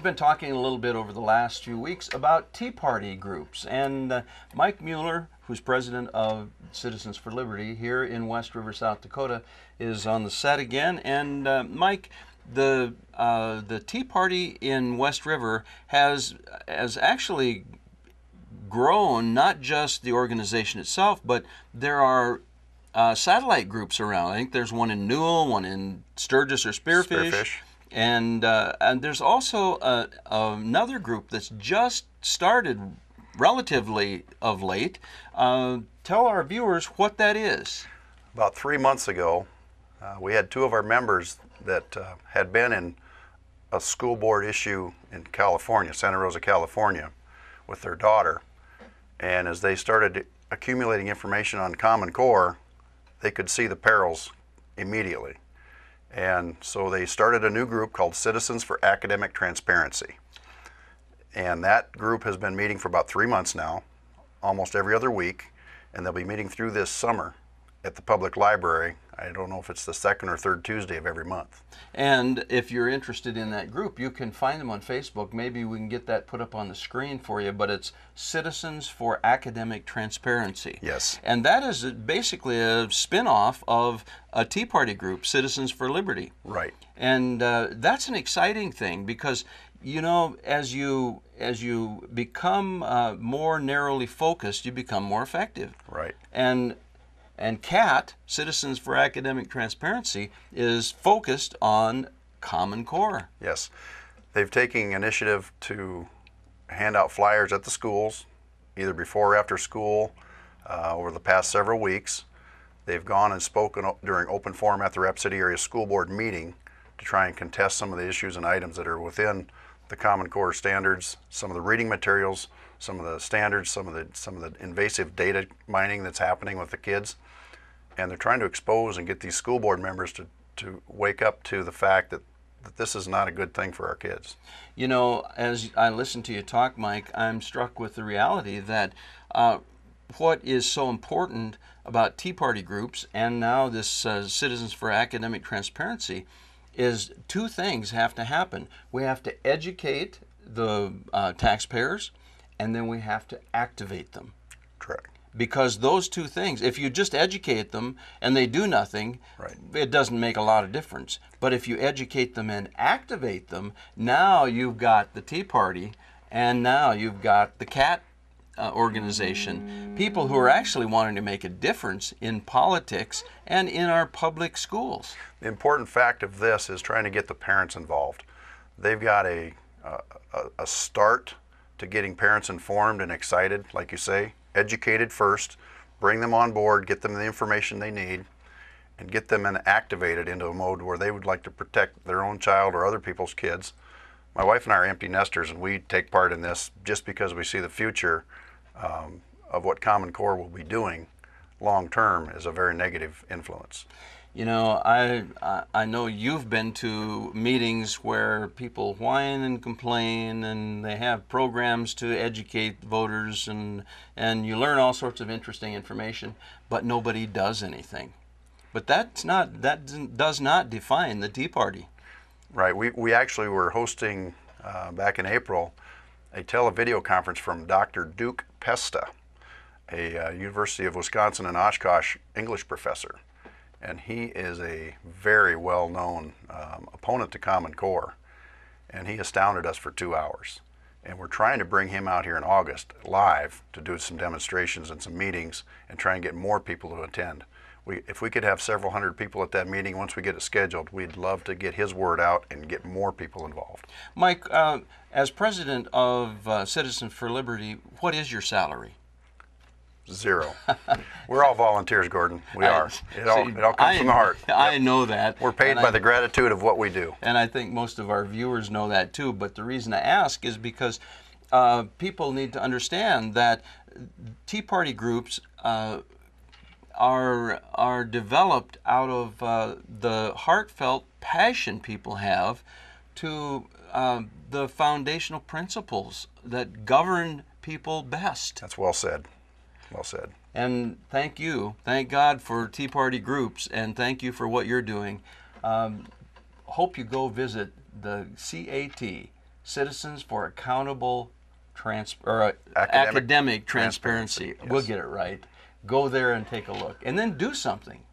we've been talking a little bit over the last few weeks about Tea Party groups, and Mike Mueller, who's president of Citizens for Liberty here in West River, South Dakota, is on the set again. And Mike, the Tea Party in West River has actually grown, not just the organization itself, but there are satellite groups around. I think there's one in Newell, one in Sturgis or Spearfish. And there's also another group that's just started relatively of late. Tell our viewers what that is. About 3 months ago, we had two of our members that had been in a school board issue in California, Santa Rosa, California, with their daughter. And as they started accumulating information on Common Core, they could see the perils immediately. And so they started a new group called Citizens for Academic Transparency. And that group has been meeting for about 3 months now, almost every other week, and they'll be meeting through this summer at the public library. I don't know if it's the second or third Tuesday of every month. And if you're interested in that group, you can find them on Facebook. Maybe we can get that put up on the screen for you, but it's Citizens for Academic Transparency. Yes. And that is basically a spin-off of a Tea Party group, Citizens for Liberty. Right. And that's an exciting thing because, you know, as you become more narrowly focused, you become more effective. Right. And CAT, Citizens for Academic Transparency, is focused on Common Core. Yes. They've taken initiative to hand out flyers at the schools, either before or after school, over the past several weeks. They've gone and spoken during open forum at the Rapid City Area School Board meeting to try and contest some of the issues and items that are within the Common Core standards, some of the reading materials, some of the standards, some of the invasive data mining that's happening with the kids. And they're trying to expose and get these school board members to wake up to the fact that this is not a good thing for our kids. You know, as I listen to you talk, Mike, I'm struck with the reality that what is so important about Tea Party groups and now this Citizens for Academic Transparency is two things have to happen. We have to educate the taxpayers, and then we have to activate them. Correct. Because those two things, if you just educate them and they do nothing, right, it doesn't make a lot of difference. But if you educate them and activate them, now you've got the Tea Party, and now you've got the CAT organization, people who are actually wanting to make a difference in politics and in our public schools. The important fact of this is trying to get the parents involved. They've got a start to getting parents informed and excited, like you say, educated first, bring them on board, get them the information they need, and get them activated into a mode where they would like to protect their own child or other people's kids. My wife and I are empty nesters, and we take part in this just because we see the future of what Common Core will be doing long term is a very negative influence. You know, I know you've been to meetings where people whine and complain, and they have programs to educate voters, and you learn all sorts of interesting information, but nobody does anything. But that does not define the Tea Party. Right. We actually were hosting back in April a televideo conference from Dr. Duke Pesta, a University of Wisconsin in Oshkosh English professor. And he is a very well-known opponent to Common Core, and he astounded us for 2 hours. And we're trying to bring him out here in August live to do some demonstrations and some meetings and try and get more people to attend. If we could have several hundred people at that meeting once we get it scheduled, we'd love to get his word out and get more people involved. Mike, as president of Citizens for Liberty, what is your salary? Zero. We're all volunteers, Gordon. We are. It all comes from the heart. I know that. We're paid by the gratitude of what we do. And I think most of our viewers know that too. But the reason I ask is because people need to understand that Tea Party groups are developed out of the heartfelt passion people have to the foundational principles that govern people best. That's well said. Well said. And thank you. Thank God for Tea Party groups, and thank you for what you're doing. Hope you go visit the CAT, Citizens for Accountable Academic Academic Transparency. Transparency, We'll yes. get it right. Go there and take a look. And then do something.